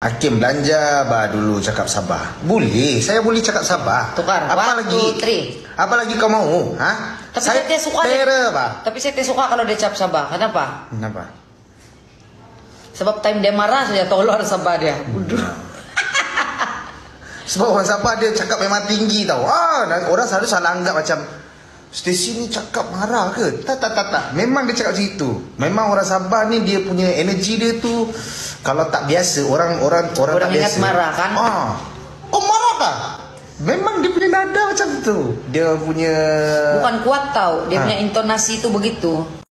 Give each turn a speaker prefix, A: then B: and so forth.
A: Hakim belanja dulu cakap sabar. Boleh, saya boleh cakap sabar.
B: Tukar.
A: Apa lagi? Apa lagi kau mau?
B: Tapi saya tidak suka. Tapi saya tidak suka kalau dia cakap sabar. Kenapa? Sebab time dia marah saja tolong sabar dia.
A: Sebab orang Sabah dia cakap memang tinggi tau. Orang selalu salah anggap macam Stacy ni cakap marah ke? Tak. Memang dia cakap macam itu. Memang orang Sabah ni dia punya energi dia tu kalau tak biasa, orang tak biasa.
B: Marah kan?
A: Marah kah? Memang dia punya nada macam tu. Dia punya
B: bukan kuat tau. Dia punya intonasi tu begitu.